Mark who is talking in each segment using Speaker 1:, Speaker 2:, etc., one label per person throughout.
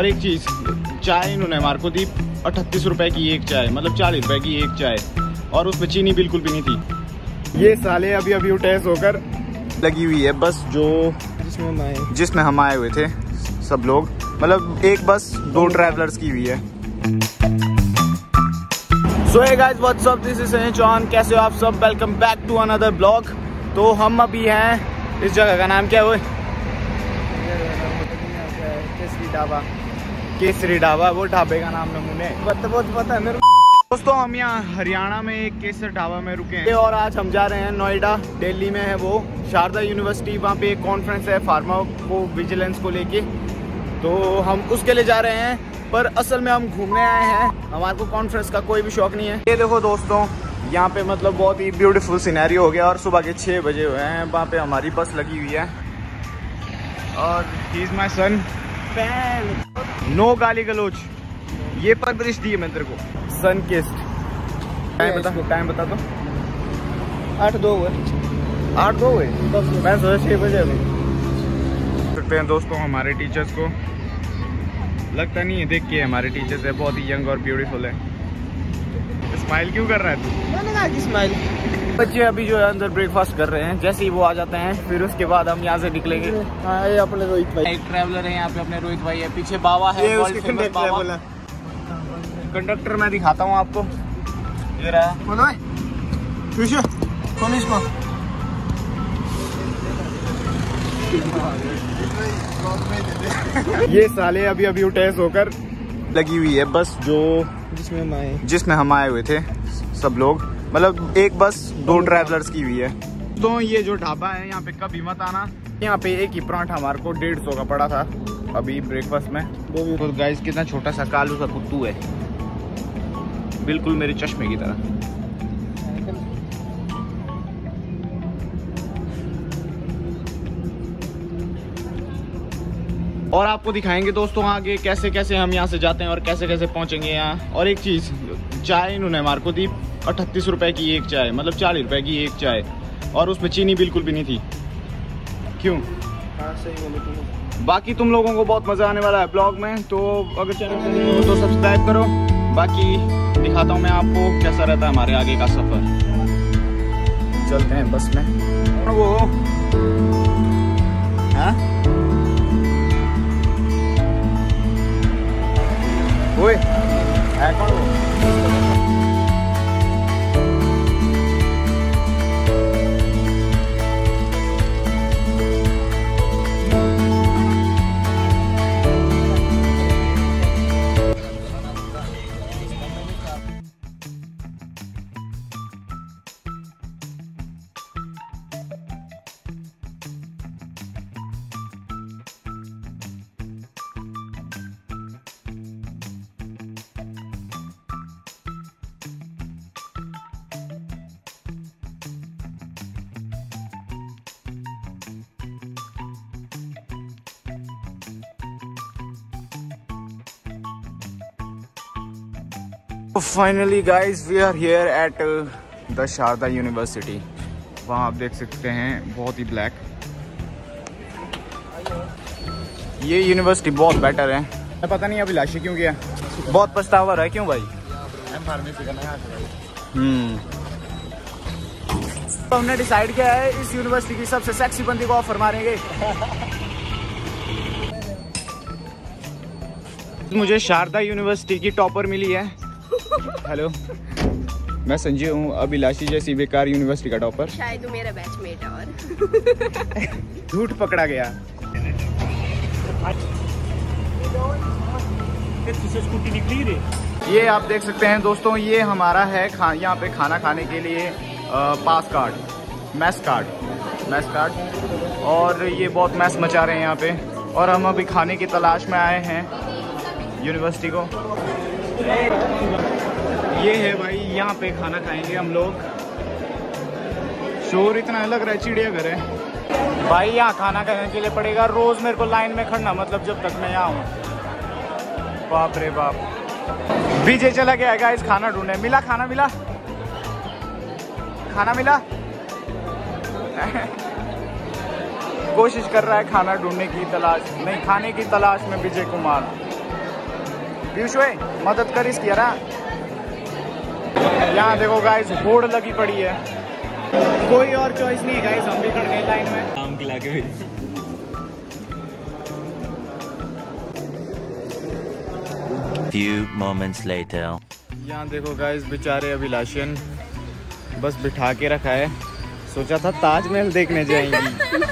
Speaker 1: और एक चीज़, चाय इन्होंने हमारे को दी 38 रुपए की एक चाय, मतलब 40 रुपए की एक चाय, और उसमें चीनी बिल्कुल भी नहीं थी। ये साले अभी अभी उठे सोकर, लगी हुई है बस जो जिसमें हम आए हुए थे सब लोग, मतलब एक बस 2 ट्रैवलर्स की हुई है। So hey guys, what's up, this is Chauhan. कैसे हो आप सब? Welcome back to another blog. तो हम अभी हैं, इस जगह का नाम क्या है? केसरी ढाबा। वो ढाबे का नाम नमूने पता है मेरे को। दोस्तों, हम यहाँ हरियाणा में एक केसरी ढाबा में रुके हैं और आज हम जा रहे हैं नोएडा। दिल्ली में है वो शारदा यूनिवर्सिटी, वहाँ पे एक कॉन्फ्रेंस है फार्मा को विजिलेंस को लेके, तो हम उसके लिए जा रहे हैं। पर असल में हम घूमने आए हैं, हमारे को कॉन्फ्रेंस का कोई भी शौक नहीं है। ये देखो दोस्तों, यहाँ पे मतलब बहुत ही ब्यूटीफुल सिनेरियो हो गया और सुबह के 6 बजे हुए हैं। वहाँ पे हमारी बस लगी हुई है और he is my sun. No गाली गलोच, ये परवरिश दी है मैं तेरे को। सन किस्ड। टाइम बता दो। 8:02 हुए। 8:02 हुए? मैं सोचा 6 बजे अभी। सकते हैं दोस्तों, हमारे टीचर्स को लगता नहीं है देख के हमारे टीचर्स है, बहुत ही यंग और ब्यूटीफुल है। स्माइल क्यों कर रहा है तू? मैंने कहा कि स्माइल। बच्चे अभी जो है अंदर ब्रेकफास्ट कर रहे हैं, जैसे ही वो आ जाते हैं फिर उसके बाद हम यहाँ से निकलेंगे। हाँ, ये अपने रोहित भाई, एक ट्रैवलर है यहाँ पे, अपने रोहित भाई है। पीछे बाबा है, कंडक्टर मैं दिखाता हूँ आपको। ये रहा कौन इसको? ये साले अभी अभी उठे सोकर, लगी हुई है बस जो जिसमें हम आए हुए थे सब लोग, मतलब एक बस 2 ट्रैवलर्स की हुई है। तो ये जो ढाबा है यहाँ पे कभी मत आना। यहाँ पे एक ही पराठा हमारे को 150 का पड़ा था अभी ब्रेकफास्ट में। तो गाइस, कितना छोटा सा कालू सा कुत्तू है, बिल्कुल मेरे चश्मे की तरह। और आपको दिखाएंगे दोस्तों आगे कैसे कैसे हम यहाँ से जाते हैं और कैसे कैसे पहुँचेंगे यहाँ। और एक चीज़, चाय इन्होंने हमारे को दी 38 रुपए की एक चाय, मतलब 40 रुपए की एक चाय, और उसमें चीनी बिल्कुल भी नहीं थी। क्यों? हाँ, सही बोले तुम। बाकी तुम लोगों को बहुत मज़ा आने वाला है ब्लॉग में, तो अगर चैनल को न्यू हो तो सब्सक्राइब करो। बाकी दिखाता हूँ मैं आपको कैसा रहता है हमारे आगे का सफ़र। चलते हैं बस में। वो हाँ ओए है कौन वो? Finally guys, we are here at the Sharda university. वहाँ आप देख सकते हैं बहुत ही ब्लैक। ये यूनिवर्सिटी बहुत बेटर है। पता नहीं अभिलाषी क्यों गया, बहुत पछतावा रहा है। क्यों भाई? फार्मेसी करना है। तो हमने डिसाइड किया है इस यूनिवर्सिटी की सबसे सेक्सी बंदी को ऑफर मारेंगे। मुझे शारदा यूनिवर्सिटी की टॉपर मिली है। हेलो, मैं संजीव हूँ, अभिलाषी जैसी बेकार यूनिवर्सिटी का टॉपर। शायद मेरा बैचमेट है। और झूठ पकड़ा गया। ये आप देख सकते हैं दोस्तों, ये हमारा है यहाँ पे खाना खाने के लिए पास कार्ड, मैस कार्ड। और ये बहुत मैस मचा रहे हैं यहाँ पे, और हम अभी खाने की तलाश में आए हैं यूनिवर्सिटी को। ये है भाई, यहाँ पे खाना खाएंगे हम लोग। शोर इतना लग रहा है चिड़ियाघर है भाई। यहाँ खाना खाने के लिए पड़ेगा रोज मेरे को लाइन में खड़ना, मतलब जब तक मैं यहाँ हूँ। बाप रे बाप। विजय चला गया गाइस खाना ढूंढने। मिला? खाना मिला? खाना मिला? कोशिश कर रहा है खाना ढूंढने की तलाश, नहीं खाने की तलाश में विजय कुमार। पीयूष भाई मदद कर इसकी यार। यहाँ देखो गाइस बोर्ड लगी पड़ी है, कोई और चॉइस नहीं है गाइस, हम भी खड़ गए लाइन में।
Speaker 2: काम खिला के भी।
Speaker 3: Few moments later.
Speaker 1: यहाँ देखो गाइस बेचारे अभिलाषन बस बिठा के रखा है, सोचा था ताजमहल देखने जाएंगी।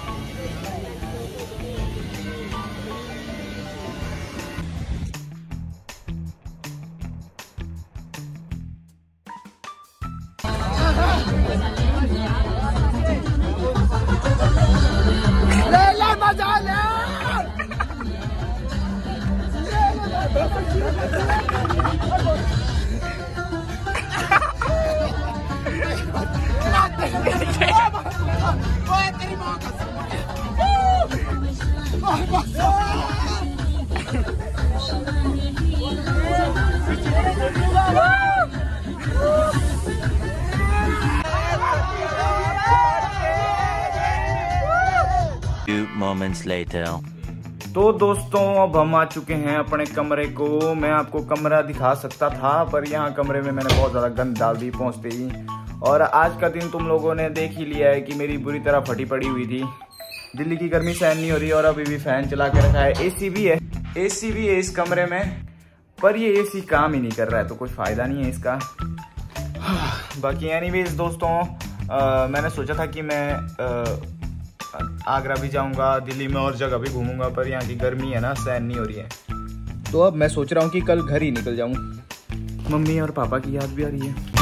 Speaker 3: Few moments later.
Speaker 1: तो दोस्तों अब हम आ चुके हैं अपने कमरे को। मैं आपको कमरा दिखा सकता था पर यहाँ कमरे में मैंने बहुत ज़्यादा गंद डाल दी पहुँचते ही। और आज का दिन तुम लोगों ने देख ही लिया है कि मेरी बुरी तरह फटी पड़ी हुई थी। दिल्ली की गर्मी सहन नहीं हो रही और अभी भी फैन चला के रखा है। एसी भी है इस कमरे में, पर ये एसी काम ही नहीं कर रहा है तो कुछ फ़ायदा नहीं है इसका। बाकी एनीवेज दोस्तों मैंने सोचा था कि मैं आगरा भी जाऊंगा, दिल्ली में और जगह भी घूमूंगा, पर यहाँ की गर्मी है ना सहन नहीं हो रही है। तो अब मैं सोच रहा हूँ कि कल घर ही निकल जाऊँ। मम्मी और पापा की याद भी आ रही है।